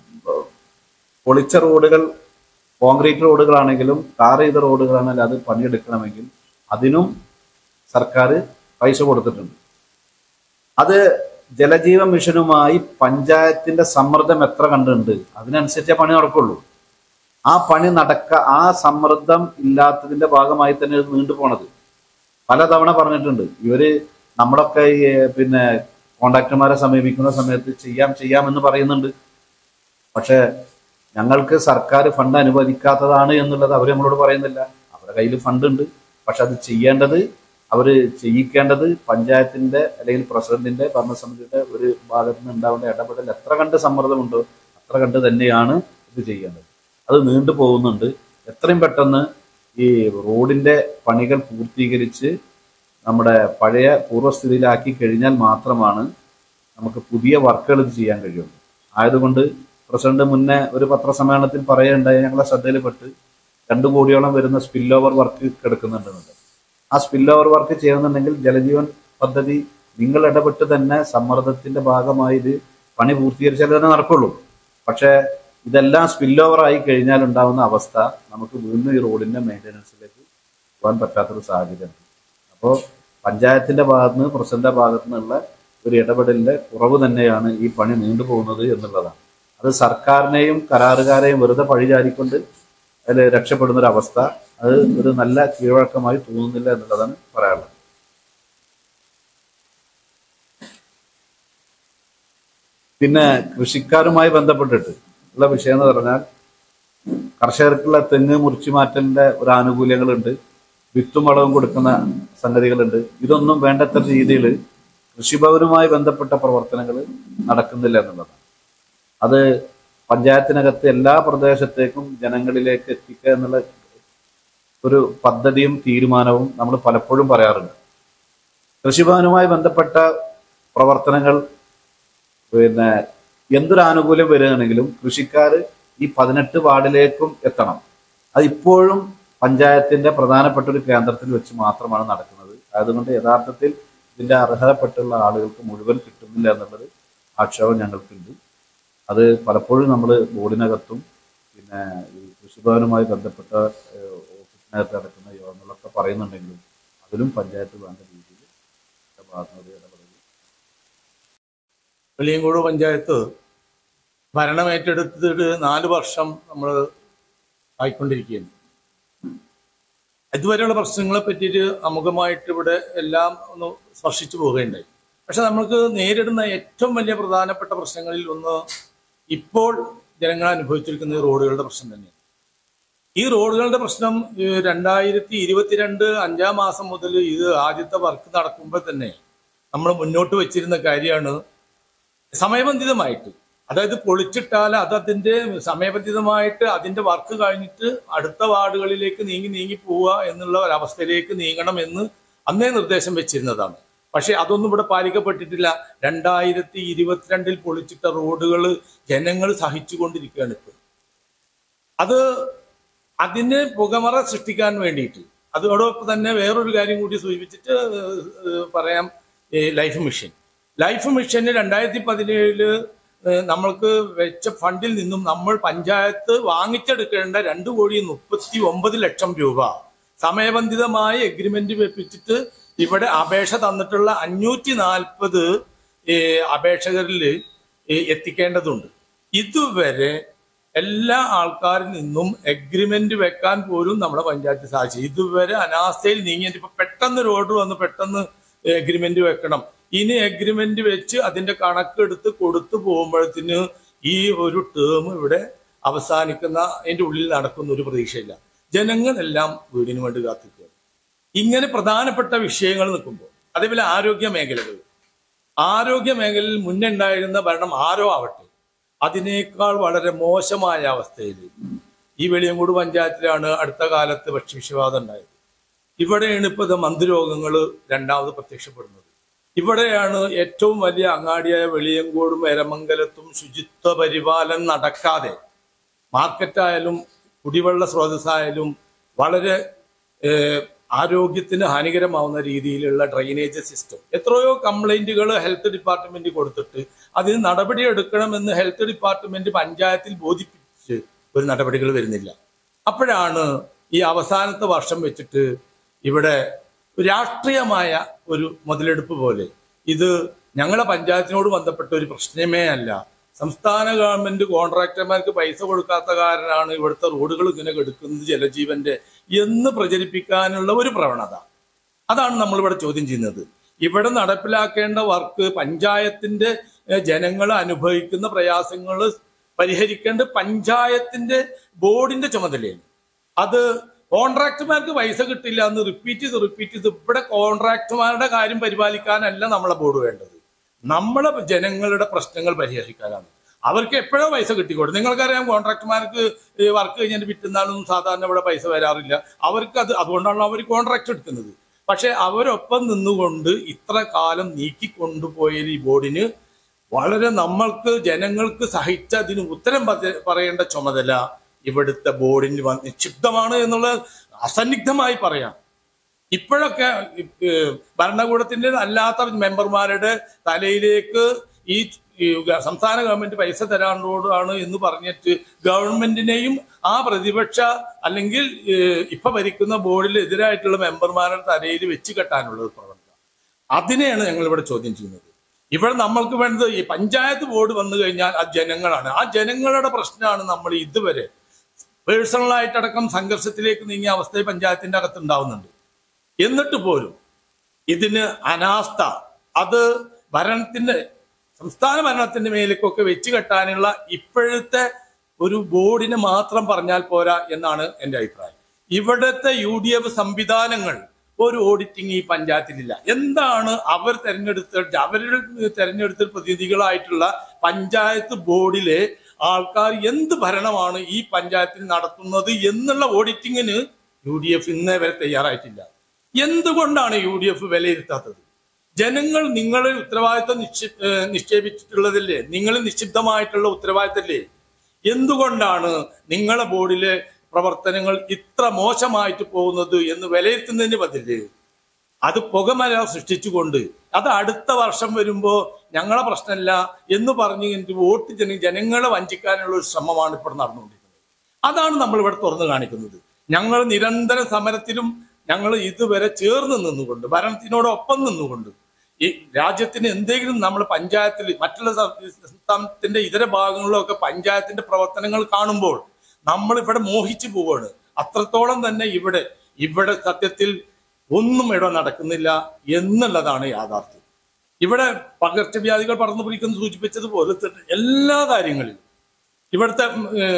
പൊളിച്ച റോഡുകൾ, കോൺക്രീറ്റ് റോഡുകളാണെങ്കിലും ടാർ ചെയ്ത റോഡുകളാണെങ്കിലും അത് പണിയെടുക്കണമെങ്കിൽ അതിനും സർക്കാർ പൈസ കൊടുത്തിട്ടുണ്ട്. അത് ജലജീവൻ മിഷനുമായി പഞ്ചായത്തിന്റെ സമ്മർദ്ദം എത്ര കണ്ടുണ്ട്, അതിനനുസരിച്ചേ പണി നടക്കുള്ളൂ. ആ പണി നടക്ക ആ സമ്മർദ്ദം ഇല്ലാത്തതിന്റെ ഭാഗമായി തന്നെ ഇത് നീണ്ടു പോണത്. പലതവണ പറഞ്ഞിട്ടുണ്ട്. ഇവര് നമ്മളൊക്കെ ഈ പിന്നെ കോൺട്രാക്ടർമാരെ സമീപിക്കുന്ന സമയത്ത് ചെയ്യാം ചെയ്യാം എന്ന് പറയുന്നുണ്ട്. പക്ഷെ ഞങ്ങൾക്ക് സർക്കാർ ഫണ്ട് അനുവദിക്കാത്തതാണ് എന്നുള്ളത് അവർ നമ്മളോട് പറയുന്നില്ല. അവരുടെ കയ്യിൽ ഫണ്ട് ഉണ്ട്. പക്ഷെ അത് ചെയ്യേണ്ടത്, അവർ ചെയ്യിക്കേണ്ടത് പഞ്ചായത്തിന്റെ അല്ലെങ്കിൽ പ്രസിഡന്റിന്റെ ഭരണസമിതിയുടെ ഒരു ഭാഗത്ത് നിന്ന് ഉണ്ടാവേണ്ട ഇടപെടൽ എത്ര കണ്ട് സമ്മർദ്ദമുണ്ടോ അത്ര കണ്ട് തന്നെയാണ് ഇത് ചെയ്യേണ്ടത്. അത് നീണ്ടു പോകുന്നുണ്ട്. എത്രയും പെട്ടെന്ന് ഈ റോഡിന്റെ പണികൾ പൂർത്തീകരിച്ച് നമ്മുടെ പഴയ പൂർവ്വസ്ഥിതിയിലാക്കി കഴിഞ്ഞാൽ മാത്രമാണ് നമുക്ക് പുതിയ വർക്കുകൾ ഇത് ചെയ്യാൻ കഴിയുള്ളൂ. ആയതുകൊണ്ട് പ്രസിഡന്റ് മുന്നേ ഒരു പത്രസമ്മേളനത്തിൽ പറയുകയുണ്ടായി, ഞങ്ങളെ ശ്രദ്ധയിൽപ്പെട്ട് രണ്ടു കോടിയോളം വരുന്ന സ്പിൽ ഓവർ വർക്ക് കിടക്കുന്നുണ്ടെന്നുണ്ട്. ആ സ്പിൽ ഓവർ വർക്ക് ചെയ്യുന്നുണ്ടെങ്കിൽ ജലജീവൻ പദ്ധതി നിങ്ങൾ ഇടപെട്ട് തന്നെ സമ്മർദ്ദത്തിന്റെ ഭാഗമായി ഇത് പണി പൂർത്തീകരിച്ചാൽ തന്നെ നടക്കുള്ളൂ. പക്ഷേ ഇതെല്ലാം സ്പിൽ ഓവർ ആയി കഴിഞ്ഞാൽ ഉണ്ടാകുന്ന അവസ്ഥ നമുക്ക് വീണ്ടും ഈ റോഡിന്റെ മെയിൻ്റനൻസിലേക്ക് പോകാൻ പറ്റാത്തൊരു സാഹചര്യമുണ്ട്. അപ്പോൾ പഞ്ചായത്തിന്റെ ഭാഗത്ത് നിന്ന് പ്രസിഡന്റിന്റെ ഭാഗത്തു നിന്നുള്ള ഒരു ഇടപെടലിന്റെ കുറവ് തന്നെയാണ് ഈ പണി നീണ്ടുപോകുന്നത് എന്നുള്ളതാണ്. അത് സർക്കാരിനെയും കരാറുകാരെയും വെറുതെ പഴിചാരിക്കൊണ്ട് അതിൽ രക്ഷപ്പെടുന്ന ഒരു അവസ്ഥ, അത് ഒരു നല്ല കീഴ്വഴക്കമായി തോന്നുന്നില്ല എന്നുള്ളതാണ് പറയാനുള്ളത്. പിന്നെ കൃഷിക്കാരുമായി ബന്ധപ്പെട്ടിട്ട് ഉള്ള വിഷയം എന്ന് പറഞ്ഞാൽ കർഷകർക്കുള്ള തെങ്ങ് മുറിച്ചു മാറ്റലിന്റെ ഒരു ആനുകൂല്യങ്ങളുണ്ട്, വിത്തും വളവും കൊടുക്കുന്ന സംഗതികളുണ്ട്. ഇതൊന്നും വേണ്ടത്ര രീതിയിൽ കൃഷിഭവനുമായി ബന്ധപ്പെട്ട പ്രവർത്തനങ്ങൾ നടക്കുന്നില്ല എന്നുള്ളതാണ്. അത് പഞ്ചായത്തിനകത്ത് എല്ലാ പ്രദേശത്തേക്കും ജനങ്ങളിലേക്ക് എത്തിക്കുക എന്നുള്ള ഒരു പദ്ധതിയും തീരുമാനവും നമ്മൾ പലപ്പോഴും പറയാറുണ്ട്. കൃഷിഭവനുമായി ബന്ധപ്പെട്ട പ്രവർത്തനങ്ങൾ പിന്നെ എന്തൊരു ആനുകൂല്യം വരികയാണെങ്കിലും കൃഷിക്കാർ ഈ പതിനെട്ട് വാർഡിലേക്കും എത്തണം. അതിപ്പോഴും പഞ്ചായത്തിന്റെ പ്രധാനപ്പെട്ട ഒരു കേന്ദ്രത്തിൽ വെച്ച് മാത്രമാണ് നടക്കുന്നത്. അതുകൊണ്ട് യഥാർത്ഥത്തിൽ ഇതിന്റെ അർഹതപ്പെട്ടുള്ള ആളുകൾക്ക് മുഴുവൻ കിട്ടുന്നില്ല എന്നുള്ളൊരു ആക്ഷേപം ഞങ്ങൾക്കുണ്ട്. അത് പലപ്പോഴും നമ്മൾ ബോർഡിനകത്തും പിന്നെ ഈ കൃഷിഭവനുമായി ബന്ധപ്പെട്ട ഓഫീസിനകത്ത് നടക്കുന്ന യോഗങ്ങളൊക്കെ പറയുന്നുണ്ടെങ്കിലും അതിലും പഞ്ചായത്ത് വേണ്ട രീതിയിൽ ഭാഗത്ത് ഇടപെടുന്നു. വെളിയങ്കോട് പഞ്ചായത്ത് ഭരണം ഏറ്റെടുത്തിട്ട് നാല് വർഷം നമ്മൾ ആയിക്കൊണ്ടിരിക്കുകയാണ്. ഇതുവരെയുള്ള പ്രശ്നങ്ങളെ പറ്റിയിട്ട് അമുഖമായിട്ട് ഇവിടെ എല്ലാം ഒന്ന് സ്പർശിച്ചു പോവുകയുണ്ടായി. പക്ഷെ നമുക്ക് നേരിടുന്ന ഏറ്റവും വലിയ പ്രധാനപ്പെട്ട പ്രശ്നങ്ങളിൽ ഒന്ന് ഇപ്പോൾ ജനങ്ങൾ അനുഭവിച്ചിരിക്കുന്ന റോഡുകളുടെ പ്രശ്നം തന്നെയാണ്. ഈ റോഡുകളുടെ പ്രശ്നം രണ്ടായിരത്തി ഇരുപത്തിരണ്ട് അഞ്ചാം മാസം മുതൽ ഇത് ആദ്യത്തെ വർക്ക് നടക്കുമ്പോൾ തന്നെ നമ്മൾ മുന്നോട്ട് വെച്ചിരുന്ന കാര്യമാണ് സമയബന്ധിതമായിട്ട്, അതായത് പൊളിച്ചിട്ടാൽ അത് അതിന്റെ സമയബന്ധിതമായിട്ട് അതിന്റെ വർക്ക് കഴിഞ്ഞിട്ട് അടുത്ത വാർഡുകളിലേക്ക് നീങ്ങി നീങ്ങി പോവുക എന്നുള്ള ഒരവസ്ഥയിലേക്ക് നീങ്ങണം എന്ന് അന്നേ നിർദ്ദേശം വെച്ചിരുന്നതാണ്. പക്ഷെ അതൊന്നും ഇവിടെ പാലിക്കപ്പെട്ടിട്ടില്ല. രണ്ടായിരത്തി ഇരുപത്തിരണ്ടിൽ പൊളിച്ചിട്ട റോഡുകൾ ജനങ്ങൾ സഹിച്ചുകൊണ്ടിരിക്കുകയാണ് ഇപ്പോൾ. അത് അതിന് പുകമറ സൃഷ്ടിക്കാൻ വേണ്ടിയിട്ട് അതോടൊപ്പം തന്നെ വേറൊരു കാര്യം കൂടി സൂചിപ്പിച്ചിട്ട് പറയാം. ലൈഫ് മിഷൻ ലൈഫ് മിഷന് രണ്ടായിരത്തി പതിനേഴില് നമ്മൾക്ക് വെച്ച ഫണ്ടിൽ നിന്നും നമ്മൾ പഞ്ചായത്ത് വാങ്ങിച്ചെടുക്കേണ്ട രണ്ട് കോടി മുപ്പത്തി ഒമ്പത് ലക്ഷം രൂപ സമയബന്ധിതമായി എഗ്രിമെന്റ് വെപ്പിച്ചിട്ട് ഇവിടെ അപേക്ഷ തന്നിട്ടുള്ള അഞ്ഞൂറ്റി നാൽപ്പത് അപേക്ഷകരിൽ എത്തിക്കേണ്ടതുണ്ട്. ഇതുവരെ എല്ലാ ആൾക്കാരിൽ നിന്നും എഗ്രിമെന്റ് വെക്കാൻ പോലും നമ്മുടെ പഞ്ചായത്ത് സാധിച്ചു. ഇതുവരെ അനാസ്ഥയിൽ നീങ്ങിയിട്ട് ഇപ്പൊ പെട്ടെന്ന് റോഡ് വന്ന് പെട്ടെന്ന് എഗ്രിമെന്റ് വെക്കണം. ഇനി എഗ്രിമെന്റ് വെച്ച് അതിന്റെ കണക്കെടുത്ത് കൊടുത്തു പോകുമ്പോഴത്തിന് ഈ ഒരു ടേം ഇവിടെ അവസാനിക്കുന്ന അതിന്റെ ഉള്ളിൽ നടക്കുന്ന ഒരു പ്രതീക്ഷയില്ല. ജനങ്ങളെല്ലാം വീടിന് വേണ്ടി കാത്തിരിക്കുക. ഇങ്ങനെ പ്രധാനപ്പെട്ട വിഷയങ്ങൾ നിൽക്കുമ്പോൾ അതേപോലെ ആരോഗ്യ മേഖലകൾ ആരോഗ്യ മേഖലയിൽ മുന്നേ ഉണ്ടായിരുന്ന ഭരണം ആരോ ആവട്ടെ, അതിനേക്കാൾ വളരെ മോശമായ അവസ്ഥയിൽ ഈ വെളിയങ്കോട് പഞ്ചായത്തിലാണ് അടുത്ത കാലത്ത് ഭക്ഷ്യവിഷബാധ ഉണ്ടായത്. ഇവിടെയാണ് ഇപ്പോൾ ഇത് മന്ദരോഗങ്ങൾ രണ്ടാമത് പ്രത്യക്ഷപ്പെടുന്നത്. ഇവിടെയാണ് ഏറ്റവും വലിയ അങ്ങാടിയായ വെളിയങ്കോടും എരമംഗലത്തും ശുചിത്വ പരിപാലനം നടക്കാതെ മാർക്കറ്റായാലും കുടിവെള്ള സ്രോതസ്സായാലും വളരെ ആരോഗ്യത്തിന് ഹാനികരമാവുന്ന രീതിയിലുള്ള ഡ്രെയിനേജ് സിസ്റ്റം. എത്രയോ കംപ്ലൈന്റുകൾ ഹെൽത്ത് ഡിപ്പാർട്ട്മെന്റ് കൊടുത്തിട്ട് അതിന് നടപടി എടുക്കണമെന്ന് ഹെൽത്ത് ഡിപ്പാർട്ട്മെന്റ് പഞ്ചായത്തിൽ ബോധിപ്പിച്ച് ഒരു നടപടികൾ വരുന്നില്ല. അപ്പോഴാണ് ഈ അവസാനത്തെ വർഷം വെച്ചിട്ട് ഇവിടെ രാഷ്ട്രീയമായ ഒരു മുതലെടുപ്പ് പോലെ ഇത് ഞങ്ങളെ പഞ്ചായത്തിനോട് ബന്ധപ്പെട്ട ഒരു പ്രശ്നമേ അല്ല, സംസ്ഥാന ഗവൺമെന്റ് കോൺട്രാക്ടർമാർക്ക് പൈസ കൊടുക്കാത്ത കാരണമാണ് ഇവിടുത്തെ റോഡുകൾ ഇങ്ങനെ കെടുക്കുന്നത് ജലജീവന്റെ എന്ന് പ്രചരിപ്പിക്കാനുള്ള ഒരു പ്രവണത. അതാണ് നമ്മളിവിടെ ചോദ്യം ചെയ്യുന്നത്. ഇവിടെ നടപ്പിലാക്കേണ്ട വർക്ക് പഞ്ചായത്തിന്റെ ജനങ്ങൾ അനുഭവിക്കുന്ന പ്രയാസങ്ങൾ പരിഹരിക്കേണ്ട പഞ്ചായത്തിന്റെ ബോർഡിന്റെ ചുമതലയാണ്. അത് കോൺട്രാക്ടർമാർക്ക് പൈസ കിട്ടില്ല എന്ന് റിപ്പീറ്റ് ചെയ്ത് റിപ്പീറ്റ് ചെയ്ത് ഇവിടെ കോൺട്രാക്ടർമാരുടെ കാര്യം പരിപാലിക്കാനല്ല നമ്മളെ ബോർഡ് വേണ്ടത്, നമ്മളെ ജനങ്ങളുടെ പ്രശ്നങ്ങൾ പരിഹരിക്കാനാണ്. അവർക്ക് എപ്പോഴോ പൈസ കിട്ടിക്കോട്ടെ. നിങ്ങൾക്കറിയാം, കോൺട്രാക്ടർമാർക്ക് വർക്ക് കഴിഞ്ഞിട്ട് വിറ്റുന്നാലൊന്നും സാധാരണ ഇവിടെ പൈസ വരാറില്ല. അവർക്ക് അത് അതുകൊണ്ടാണല്ലോ അവർ കോൺട്രാക്ട് എടുക്കുന്നത്. പക്ഷെ അവരൊപ്പം നിന്നുകൊണ്ട് ഇത്ര കാലം നീക്കിക്കൊണ്ടുപോയ ഈ ബോർഡിന് വളരെ നമ്മൾക്ക് ജനങ്ങൾക്ക് സഹിച്ചതിന് ഉത്തരം പറയേണ്ട ചുമതല ഇവിടുത്തെ ബോർഡിന് നിക്ഷിപ്തമാണ് എന്നുള്ളത് അസന്നിഗ്ധമായി പറയാം. ഇപ്പോഴൊക്കെ ഭരണകൂടത്തിന്റെ അല്ലാത്ത മെമ്പർമാരുടെ തലയിലേക്ക് ഈ സംസ്ഥാന ഗവൺമെന്റ് പൈസ തരാനോടാണ് എന്ന് പറഞ്ഞിട്ട് ഗവൺമെന്റിനെയും ആ പ്രതിപക്ഷ അല്ലെങ്കിൽ ഇപ്പൊ ഭരിക്കുന്ന ബോർഡിൽ എതിരായിട്ടുള്ള മെമ്പർമാരുടെ തലയിൽ വെച്ച് കെട്ടാനുള്ള പ്രവണത, അതിനെയാണ് ഞങ്ങൾ ഇവിടെ ചോദ്യം ചെയ്യുന്നത്. ഇവിടെ നമ്മൾക്ക് വേണ്ടത് ഈ പഞ്ചായത്ത് ബോർഡ് വന്നു കഴിഞ്ഞാൽ ആ ജനങ്ങളാണ്. ആ ജനങ്ങളുടെ പ്രശ്നമാണ് നമ്മൾ ഇതുവരെ പേഴ്സണലായിട്ടടക്കം സംഘർഷത്തിലേക്ക് നീങ്ങിയ അവസ്ഥ പഞ്ചായത്തിന്റെ അകത്ത് ഉണ്ടാവുന്നുണ്ട്. എന്നിട്ട് പോലും ഇതിന് അനാസ്ഥ, അത് ഭരണത്തിന്റെ സംസ്ഥാന ഭരണത്തിന്റെ മേലേക്കൊക്കെ വെച്ച് കെട്ടാനുള്ള ഇപ്പോഴത്തെ ഒരു ബോർഡിനെ മാത്രം പറഞ്ഞാൽ പോരാ എന്നാണ് എൻ്റെ അഭിപ്രായം. ഇവിടുത്തെ യു ഡി എഫ് സംവിധാനങ്ങൾ ഒരു ഓഡിറ്റിംഗ് ഈ പഞ്ചായത്തിലില്ല. എന്താണ് അവർ തെരഞ്ഞെടുത്ത അവരുടെ തെരഞ്ഞെടുത്ത പ്രതിനിധികളായിട്ടുള്ള പഞ്ചായത്ത് ബോർഡിലെ ആൾക്കാർ എന്ത് ഭരണമാണ് ഈ പഞ്ചായത്തിൽ നടത്തുന്നത് എന്നുള്ള ഓഡിറ്റിങ്ങിന് യു ഡി എഫ് ഇന്നേ വരെ തയ്യാറായിട്ടില്ല. എന്തുകൊണ്ടാണ് യു ഡി എഫ് വിലയിരുത്താത്തത്? ജനങ്ങൾ നിങ്ങളെ ഉത്തരവാദിത്വം നിക്ഷേ നിക്ഷേപിച്ചിട്ടുള്ളതല്ലേ, നിങ്ങൾ നിക്ഷിപ്തമായിട്ടുള്ള ഉത്തരവാദിത്തല്ലേ? എന്തുകൊണ്ടാണ് നിങ്ങളെ ബോർഡിലെ പ്രവർത്തനങ്ങൾ ഇത്ര മോശമായിട്ട് പോകുന്നത് എന്ന് വിലയിരുത്തുന്നതിന് ബദല് അത് പുകമല സൃഷ്ടിച്ചുകൊണ്ട് അത് അടുത്ത വർഷം വരുമ്പോ ഞങ്ങളെ പ്രശ്നമില്ല എന്ന് പറഞ്ഞ് വോട്ട് ജന ജനങ്ങളെ വഞ്ചിക്കാനുള്ള ഒരു ശ്രമമാണ് ഇപ്പോൾ നടന്നുകൊണ്ടിരിക്കുന്നത്. അതാണ് നമ്മൾ ഇവിടെ തുറന്നു കാണിക്കുന്നത്. ഞങ്ങൾ നിരന്തര സമരത്തിലും ഞങ്ങൾ ഇതുവരെ ചേർന്ന് നിന്നുകൊണ്ട് ഭരണത്തിനോടൊപ്പം നിന്നുകൊണ്ട് ഈ രാജ്യത്തിന് എന്തെങ്കിലും നമ്മൾ പഞ്ചായത്തിൽ മറ്റുള്ള സംസ്ഥാനത്തിന്റെ ഇതര ഭാഗങ്ങളിലൊക്കെ പഞ്ചായത്തിന്റെ പ്രവർത്തനങ്ങൾ കാണുമ്പോൾ നമ്മൾ ഇവിടെ മോഹിച്ചു പോവുകയാണ്. അത്രത്തോളം തന്നെ ഇവിടെ ഇവിടെ സത്യത്തിൽ ഒന്നും ഇവിടെ നടക്കുന്നില്ല എന്നുള്ളതാണ് യാഥാർത്ഥ്യം. ഇവിടെ പകർച്ചവ്യാധികൾ പടർന്നു പിടിക്കുന്ന സൂചിപ്പിച്ചതുപോലെ തന്നെ എല്ലാ കാര്യങ്ങളിലും ഇവിടുത്തെ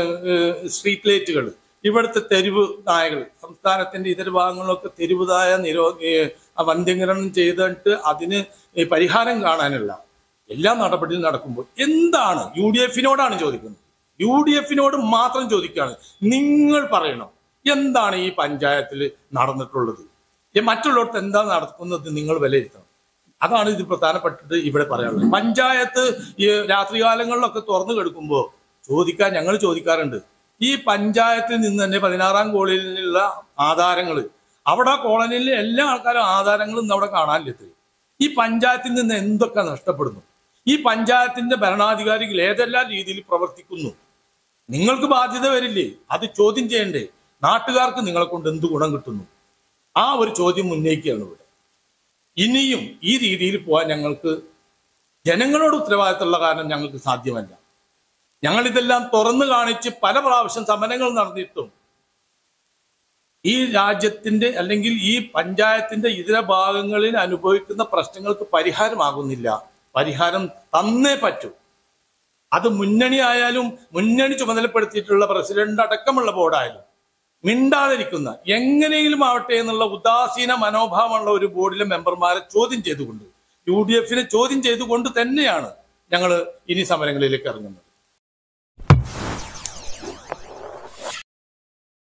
സ്ട്രീറ്റ് ലൈറ്റുകൾ, ഇവിടുത്തെ തെരുവ് നായകൾ, സംസ്ഥാനത്തിന്റെ ഇതര ഭാഗങ്ങളിലൊക്കെ തെരുവ് നായ നിരോ വന്ധ്യംകരണം ചെയ്തിട്ട് അതിന് പരിഹാരം കാണാനുള്ള എല്ലാ നടപടിയും നടക്കുമ്പോൾ എന്താണ് യു ഡി എഫിനോടാണ് ചോദിക്കുന്നത്. യു ഡി എഫിനോട് മാത്രം ചോദിക്കുകയാണ്, നിങ്ങൾ പറയണം എന്താണ് ഈ പഞ്ചായത്തിൽ നടന്നിട്ടുള്ളത്, മറ്റുള്ളവർക്ക് എന്താ നടക്കുന്നത് നിങ്ങൾ വിലയിരുത്തണം. അതാണ് ഇത് പ്രധാനപ്പെട്ടിട്ട് ഇവിടെ പറയാനുള്ളത്. പഞ്ചായത്ത് ഈ രാത്രികാലങ്ങളിലൊക്കെ തുറന്നു കിടക്കുമ്പോൾ ചോദിക്കാൻ ഞങ്ങൾ ചോദിക്കാറുണ്ട്, ഈ പഞ്ചായത്തിൽ നിന്ന് തന്നെ പതിനാറാം കോളനിയിലുള്ള ആധാരങ്ങൾ, അവിടെ കോളനിയിലെ എല്ലാ ആൾക്കാരും ആധാരങ്ങളും ഇന്ന് അവിടെ കാണാനില്ലെത്തി. ഈ പഞ്ചായത്തിൽ നിന്ന് എന്തൊക്കെ നഷ്ടപ്പെടുന്നു? ഈ പഞ്ചായത്തിന്റെ ഭരണാധികാരികൾ ഏതെല്ലാം രീതിയിൽ പ്രവർത്തിക്കുന്നു? നിങ്ങൾക്ക് ബാധ്യത വരില്ലേ? അത് ചോദ്യം ചെയ്യണ്ടേ? നാട്ടുകാർക്ക് നിങ്ങളെ കൊണ്ട് എന്ത് ഗുണം കിട്ടുന്നു? ആ ഒരു ചോദ്യം ഉന്നയിക്കുകയാണ് ഇവിടെ. ഇനിയും ഈ രീതിയിൽ പോകാൻ ഞങ്ങൾക്ക് ജനങ്ങളോട് ഉത്തരവാദിത്തമുള്ള കാരണം ഞങ്ങൾക്ക് സാധ്യമല്ല. ഞങ്ങൾ ഇതെല്ലാം തുറന്നു കാണിച്ച് പല പ്രാവശ്യം സമരങ്ങൾ നടന്നിട്ടും ഈ രാജ്യത്തിന്റെ അല്ലെങ്കിൽ ഈ പഞ്ചായത്തിന്റെ ഇതര ഭാഗങ്ങളിൽ അനുഭവിക്കുന്ന പ്രശ്നങ്ങൾക്ക് പരിഹാരമാകുന്നില്ല. പരിഹാരം തന്നേ പറ്റൂ. അത് മുന്നണി ആയാലും മുന്നണി ചുമതലപ്പെടുത്തിയിട്ടുള്ള പ്രസിഡന്റ് അടക്കമുള്ള ബോർഡായാലും മിണ്ടാതിരിക്കുന്ന എങ്ങനെയെങ്കിലും ആവട്ടെ എന്നുള്ള ഉദാസീന മനോഭാവമുള്ള ഒരു ബോർഡിലെ മെമ്പർമാരെ ചോദ്യം ചെയ്തുകൊണ്ട് യു ഡി എഫിനെ ചോദ്യം ചെയ്തുകൊണ്ട് തന്നെയാണ് ഞങ്ങൾ ഇനി സമരങ്ങളിലേക്ക് ഇറങ്ങുന്നത്.